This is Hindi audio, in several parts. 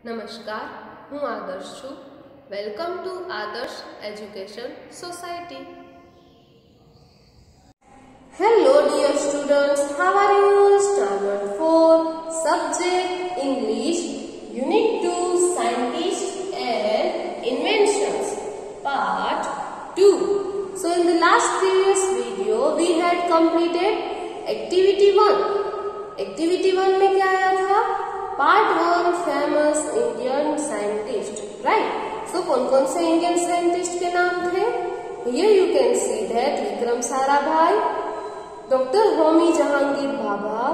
નમસ્કાર, હું આદર્શ છું. Welcome to Adarsh education society. Hello dear students, how are you? Standard 4, subject English, Unit 2, Scientists and Inventions, Part 2. So in the last previous video we had completed Activity 1. Activity 1 में क्या आया था? Part 1 famous Indian scientist, right. So कौन कौन से इंडियन साइंटिस्ट के नाम थे? Here you can see that Vikram Sarabhai, doctor Homi Jehangir Bhabha,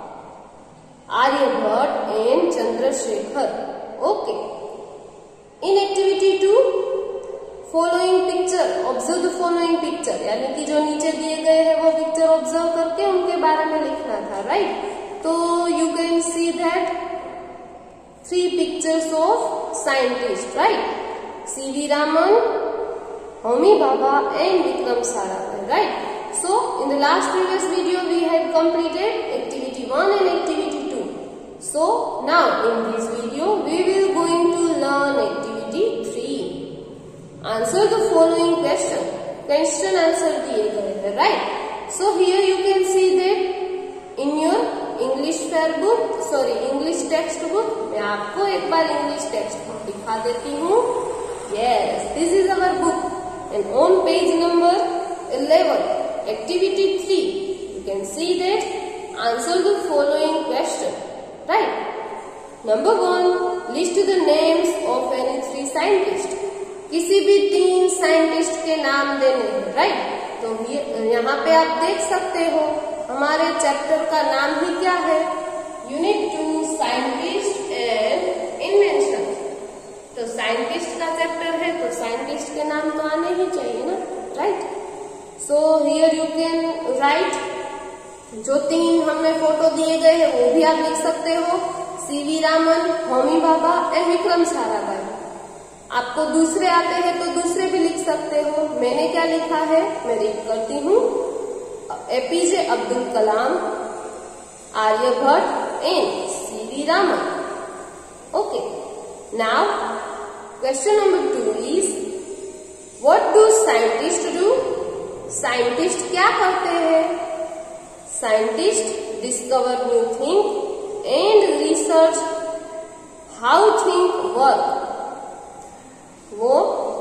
Aryabhatta and Chandrashekhar. Okay. In activity 2 following picture, observe the following picture, यानी कि जो नीचे दिए गए हैं वो पिक्चर ऑब्जर्व करके उनके बारे में लिखना था, राइट. तो you can see that 3 pictures of scientists, right? C.V. Raman, Homi Bhabha and Vikram Sarabhai, right? So in the last previous video we had completed activity 1 and activity 2. So now in this video we will going to learn activity 3. Answer the following question. Question answer दिए गए हैं, right? So here you can see that in your English fair book, sorry English text book, मैं आपको एक बार इंग्लिश टेक्स्ट बुक दिखा देती हूँ. Yes, this is our book and on page number 11 activity 3 you can see that answer the following question, right. Number 1, list the names of any 3 scientist. किसी भी 3 साइंटिस्ट के नाम देने हैं, राइट. तो यहाँ पे आप देख सकते हो हमारे चैप्टर का नाम ही क्या है? Unit 2 scientist and invention. तो साइंटिस्ट का चैप्टर है तो साइंटिस्ट के नाम तो आने ही चाहिए ना, right. So here you can write, जो 3 हमें फोटो दिए गए हैं वो भी आप लिख सकते हो. C.V. रामन, होमी भाभा एंड विक्रम साराभाई. आपको दूसरे आते हैं तो दूसरे भी लिख सकते हो. मैंने क्या लिखा है मैं रीड करती हूँ. APJ Abdul Kalam, Aryabhatta and C.V. Raman. Okay. Now question number 2 is what do scientist do? Scientist क्या करते हैं? Scientist discover new thing and research how thing work. वो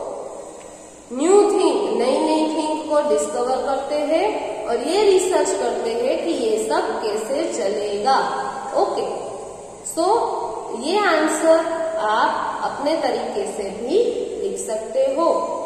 न्यू थिंग, नई नई थिंग को डिस्कवर करते हैं और ये रिसर्च करते हैं कि ये सब कैसे चलेगा. ओके. सो ये आंसर आप अपने तरीके से भी लिख सकते हो.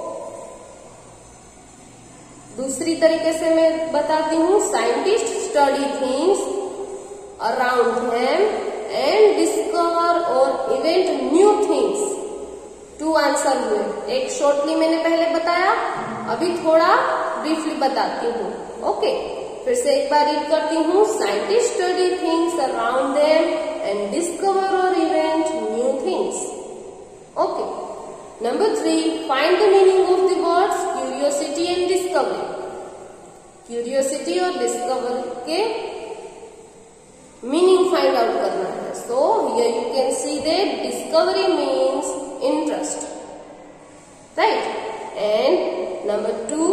दूसरी तरीके से मैं बताती हूँ. Scientist study things around them and discover और इवेंट न्यू थिंग्स. 2 आंसर हुए. एक शॉर्टली मैंने पहले बताया, अभी थोड़ा ब्रीफली बताती हूँ. ओके. फिर से एक बार रीड करती हूँ. Scientist study things around them and discover और invent new things. Okay. Number 3, find the meaning of the words curiosity and discovery. Curiosity और डिस्कवरी के मीनिंग फाइंड आउट करना है. So here you can see that discovery means interest, right? And number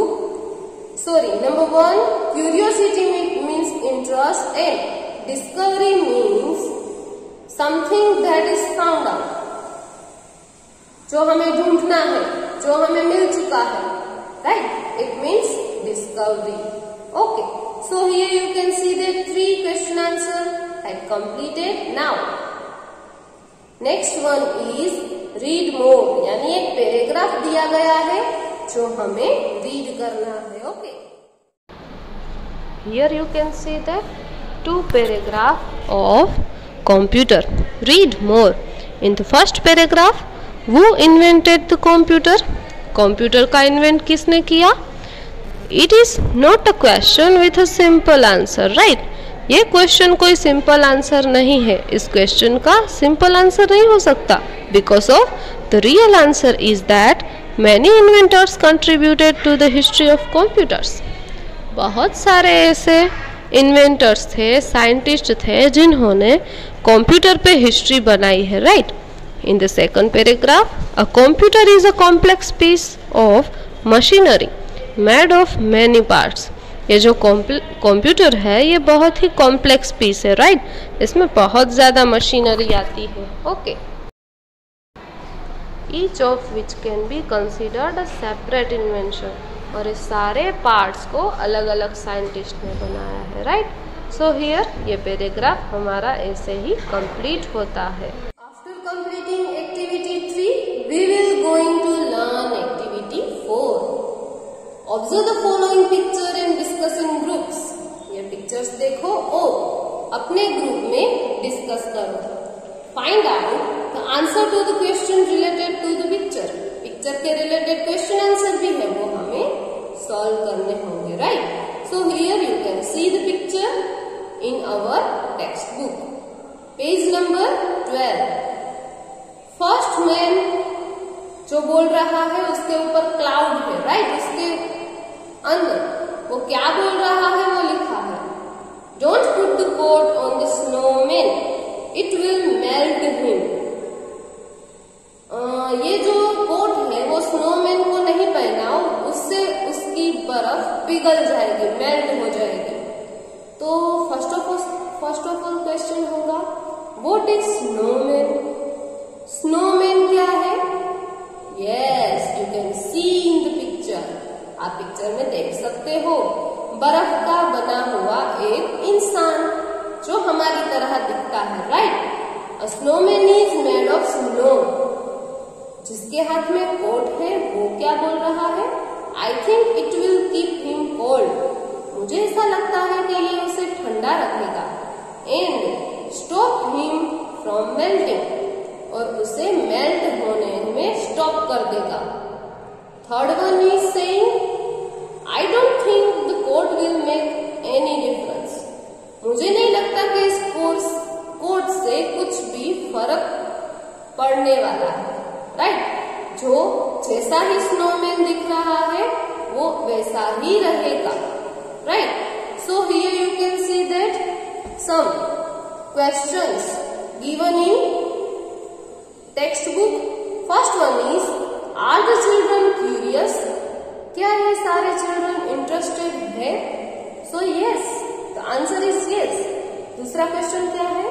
1, curiosity means interest and discovery means something that is found out. जो हमें ढूंढना है, जो हमें मिल चुका है, right? It means discovery. Okay. So here you can see that 3 question answer had completed. Now next one is read more, यानी एक पैराग्राफ दिया गया है जो हमें रीड करना है. Okay. Here you can see that 2 paragraph of computer. Read more. In the first paragraph, वो इन्वेंटेड द कंप्यूटर. कंप्यूटर का इन्वेंट किसने किया? It is not a question with a simple answer, right. ये क्वेश्चन कोई सिंपल आंसर नहीं है. इस क्वेश्चन का सिंपल आंसर नहीं हो सकता. Because of the real answer is that many inventors contributed to the history of computers. बहुत सारे ऐसे इन्वेंटर्स थे, साइंटिस्ट थे जिन्होंने कंप्यूटर पे हिस्ट्री बनाई है, right. In the second paragraph, a computer is a complex piece of machinery made of many parts. ये जो कंप्यूटर है ये बहुत ही कॉम्प्लेक्स पीस है, राइट? इसमें बहुत ज़्यादा मशीनरी आती है, okay. Each of which can be considered a separate invention. और इस सारे पार्ट्स को अलग अलग साइंटिस्ट ने बनाया है, राइट? सो हियर ये पैराग्राफ हमारा ऐसे ही कंप्लीट होता है। Completing activity 3, we will going to learn activity 4. Observe the following picture and discuss in groups. ये पिक्चर्स देखो और अपने ग्रुप में डिस्कस करो। Find out the answer to the question related to the picture. Picture के रिलेटेड क्वेश्चन आंसर भी है वो हमें सॉल्व करने होंगे, right? So here you can see the picture in our textbook. Page number 12. First man जो बोल रहा है उसके ऊपर क्लाउड है, राइट? उसके अंदर वो क्या बोल रहा है वो लिखा है, don't put the coat on the snowman, it will melt him. ये जो कोट है वो स्नोमैन को नहीं पहनाओ, उससे उसकी बर्फ पिघल जाएगी, मेल्ट हो जाएगी। तो फर्स्ट ऑफ ऑल क्वेश्चन होगा, व्हाट इज स्नोमैन? स्नोमैन क्या है? Yes, you can see in the picture. आप पिक्चर में देख सकते हो बर्फ का बना हुआ एक इंसान जो हमारी तरह दिखता है, right? A snowman is made of snow. जिसके हाथ में कोट है वो क्या बोल रहा है? I think it will keep him cold. मुझे ऐसा लगता है कि ये उसे ठंडा रखेगा। And stop him from melting, और उसे मेल्ट होने में स्टॉप कर देगा। Third one is saying, I don't think the coat will make any difference. मुझे नहीं लगता कि इस कोट से कुछ भी फर्क पड़ने वाला है, राइट? जो जैसा ही स्नोमैन दिख रहा है वो वैसा ही रहेगा, right? So here you can see that some questions given in textbook. First one is, are the children curious? क्या ये सारे children interested है? So yes, the answer is yes. दूसरा क्वेश्चन क्या है?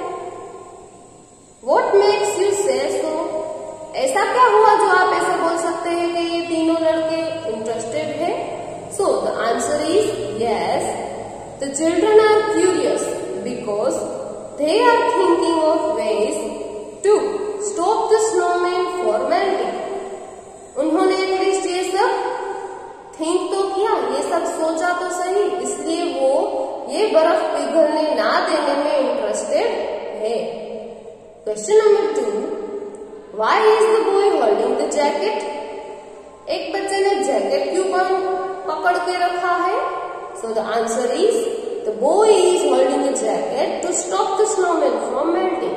What makes you say so? ऐसा क्या हुआ जो आप ऐसे बोल सकते हैं कि ये तीनों लड़के interested है? So the answer is yes. The children are curious because they are thinking of ways to stop the snowman for melting. उन्होंने एटलीस्ट ये सब थिंक तो किया, ये सब सोचा तो सही, इसलिए वो ये बर्फ पिघलने ना देने में इंटरेस्टेड है। Question number 2, why is the boy holding the jacket? एक बच्चे ने जैकेट क्यों पकड़ के रखा है? So the answer is, the boy is holding the jacket to stop the snowman from melting.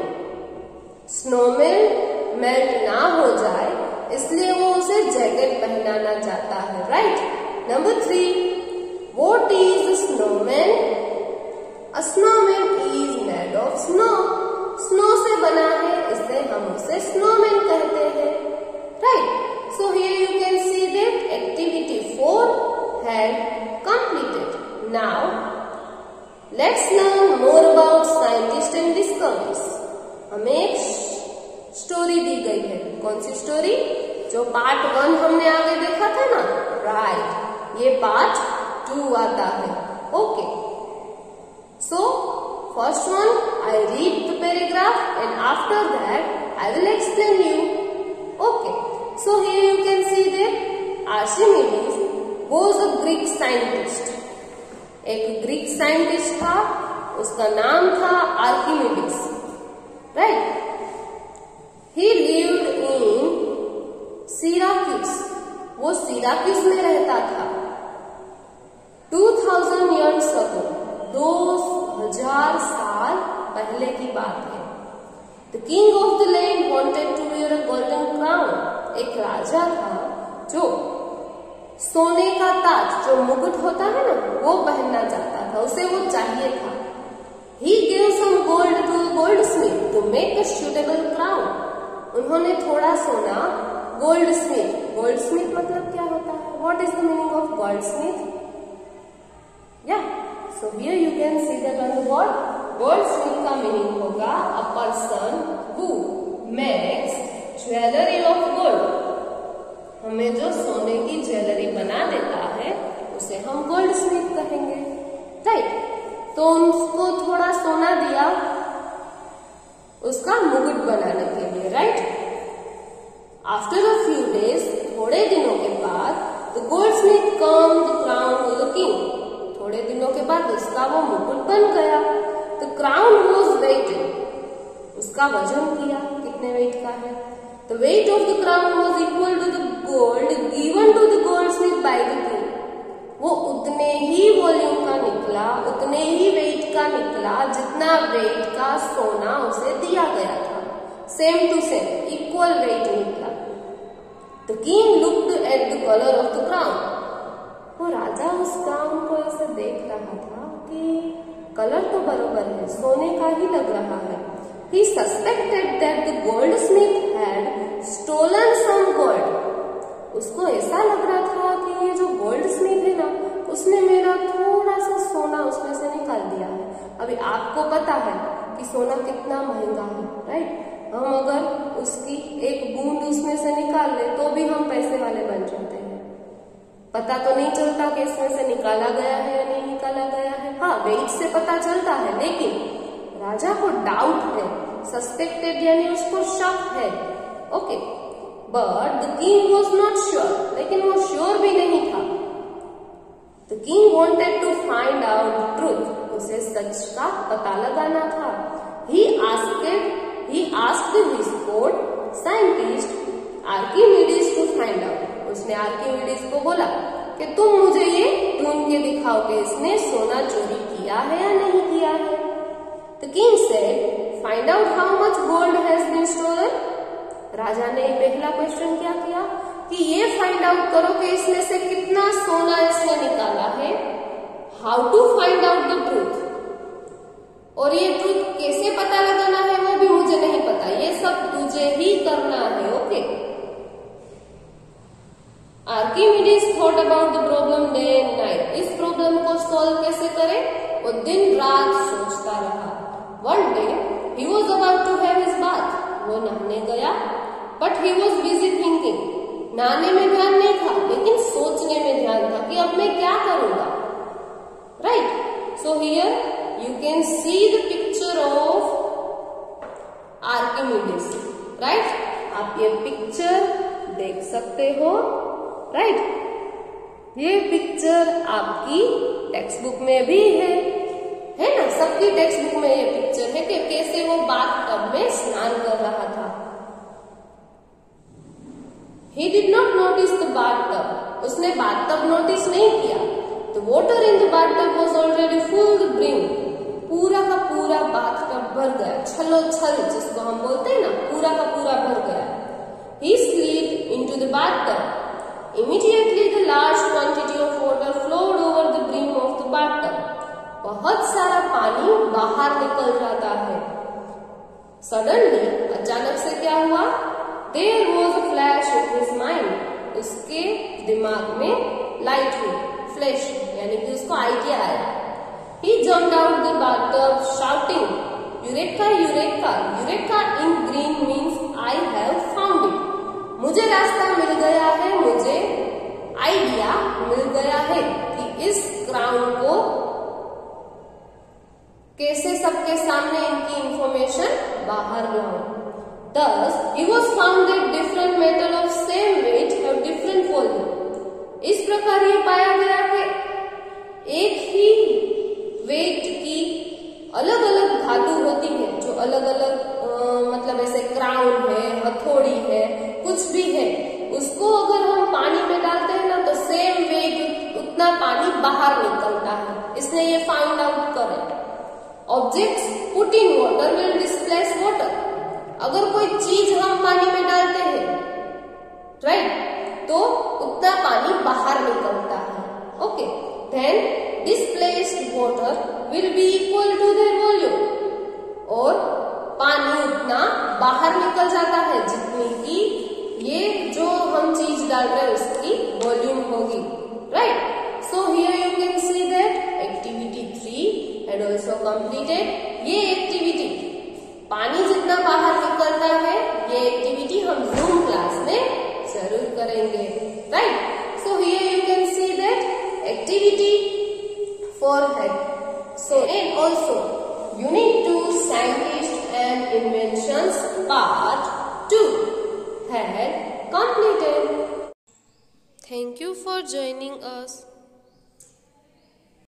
Snowman melt ना हो जाए इसलिए वो उसे जैकेट पहनाना चाहता है, right? Number 3, what is snowman? A snowman is made of snow. Snow से बना है इसलिए हम उसे स्नोमैन कहते हैं, right? So here you can see that activity 4 had completed. Now let's learn more about scientist and discoveries. हमें एक स्टोरी दी गई है। कौन सी स्टोरी? जो पार्ट 1 हमने आगे देखा था ना, राइट? ये पार्ट 2 आता है, okay? So first one, I read the paragraph and after that I will explain you, okay? So here you can see that Archimedes was a Greek scientist. एक ग्रीक साइंटिस्ट था, उसका नाम था Archimedes, right? He lived in Syracuse. वो सिराक्यूस में रहता था। 2000 years ago, 2000 साल पहले की बात है। The king of the land wanted to wear a golden crown. एक राजा था जो सोने का ताज, जो मुकुट होता है ना, वो पहनना चाहता था, उसे वो चाहिए था। He gave some gold to a goldsmith to make a suitable crown. उन्होंने थोड़ा सोना गोल्ड स्मिथ। गोल्ड स्मिथ मतलब क्या होता है? What is the meaning of gold smith? या so here you can see that on the board gold smith का मीनिंग होगा a person who makes jewellery of gold. हमें जो सोने की ज्वेलरी बना देता है उसे हम गोल्ड स्मिथ कहेंगे, राइट। तो उसको थोड़ा सोना दिया उसका मुकुट बनाने के लिए, right. After a few days, थोड़े दिनों के बाद, the gold smith come the crown to the king. थोड़े दिनों के बाद उसका वो मुकुट बन गया। The crown was weighted. उसका वजन किया, कितने वेट का है? The weight of the crown was equal to the gold given to the gold smith by the king. वो उतने ही वॉल्यूम का निकला, उतने ही वेट का निकला जितना वेट का सोना उसे दिया गया था। Same to same, equal weight निकला। The king looked at the colour of the crown. वो राजा उस क्राउन को ऐसे देख रहा था कि कलर तो बराबर है, सोने का ही लग रहा है। He suspected that the goldsmith had stolen some gold. उसको ऐसा लग रहा था कि ये जो गोल्ड स्मिथ है ना, उसने मेरा थोड़ा सा सोना उसमें से निकाल दिया है। अभी आपको पता है कि सोना कितना महंगा है, राइट। हम अगर उसकी एक बूंद उसमें से निकाल ले तो भी हम पैसे वाले बन जाते हैं। पता तो नहीं चलता कि इसमें से निकाला गया है या नहीं निकाला गया है। हाँ, वेट से पता चलता है, लेकिन राजा को डाउट है, सस्पेक्टेड यानी उसको शक है, okay. But the king was not sure, लेकिन वो श्योर भी नहीं था। The king wanted to find out the truth. उसे सच का पता लगाना था। He asked his court scientist Archimedes to find out. उसने आर्किमिडीज को बोला कि तुम मुझे ये ढूंढ के दिखाओ कि इसने सोना चोरी किया है या नहीं किया है। The king said, find out how much gold has been stolen. राजा ने पहला क्वेश्चन क्या किया कि ये फाइंड आउट करो कि इसमें से कितना सोना इसने निकाला है। How to find out the truth, और ये ट्रूथ कैसे पता लगाना है वो भी मुझे नहीं पता, ये सब तुझे ही करना है, okay. Archimedes thought about the problem day and night. इस प्रॉब्लम को सॉल्व कैसे करें वो दिन रात सोचता रहा। One day he was about to have his bath. वो नहाने गया, but he was busy thinking. नहाने में ध्यान नहीं था, लेकिन सोचने में ध्यान था कि अब मैं क्या करूंगा, right. So here you can see the picture of Archimedes, right. आप ये पिक्चर देख सकते हो, राइट। ये पिक्चर आपकी टेक्स्ट बुक में भी है ना। सबकी टेक्स्ट बुक में ये पिक्चर है कि कैसे वो बाथटब में स्नान कर रहा था। He did not notice the bathtub. उसने बाथटब नोटिस नहीं किया। The water in the bathtub was already full to the brim. पूरा का पूरा बाथटब भर गया, छलोछल जिसको हम बोलते हैं ना, पूरा का पूरा भर गया। He slid into the bathtub. Immediately the large quantity of water flowed over the brim of the bathtub. बहुत सारा पानी बाहर निकल जाता है। Suddenly, अचानक से क्या हुआ? There was a flash in his mind. उसके दिमाग में लाइट हुई, फ्लैश, यानी कि उसको आइडिया आया। He jumped out the bathtub shouting, "Eureka, Eureka!" Eureka in green means I have found it. मुझे रास्ता मिल गया है, मुझे आइडिया मिल गया है कि इस क्राउन को कैसे सबके सामने इनकी इंफॉर्मेशन बाहर लाऊं। Thus, he was found that different metal of same weight have different volume. इस प्रकार ये पाया गया कि एक ही वेट की अलग अलग धातु होती है, जो अलग अलग मतलब ऐसे क्राउन है, हथौड़ी है, कुछ भी है, उसको अगर हम पानी में डालते हैं ना तो सेम वेट उतना पानी बाहर निकलता है। इसने ये फाइंड आउट करे। Objects put in water will displace water. अगर कोई चीज हम पानी में डालते हैं, राइट, तो उतना पानी बाहर निकलता है, okay. Then displaced water will be equal to their volume. और पानी उतना बाहर निकल जाता है जितना have completed। ये एक्टिविटी पानी जितना बाहर निकलता है, ये एक्टिविटी हम जूम क्लास में जरूर करेंगे, right. So here you can see that activity for head. So and also Unit 2 Scientists and Inventions Part 2 had completed. Thank you for joining us.